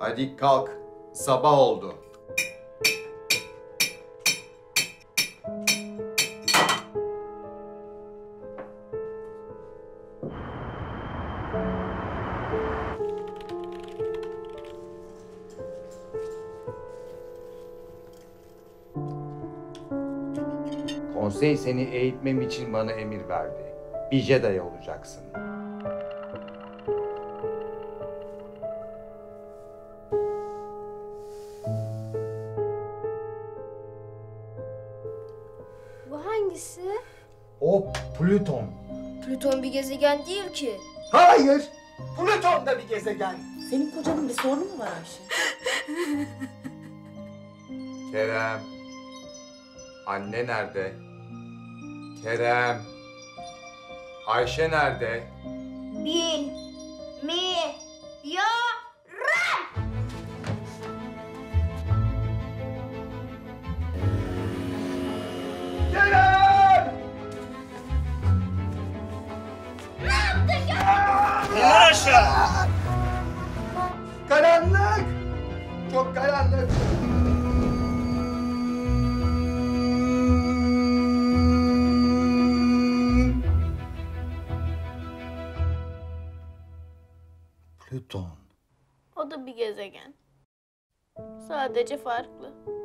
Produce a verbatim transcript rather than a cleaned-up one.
Hadi kalk. Sabah oldu. Konsey seni eğitmem için bana emir verdi. Bir Jedi olacaksın. Bu hangisi? O Plüton. Plüton bir gezegen değil ki. Hayır! Plüton da bir gezegen. Senin kocanın bir sorunu mu var Ayşe? Kerem. Anne nerede? Kerem. Ayşe nerede? Bil. Mi. Ya. Kerem! Ne yaptın ya? İndir aşağı! Karanlık! Çok karanlık. Plüton. O da bir gezegen. Sadece farklı.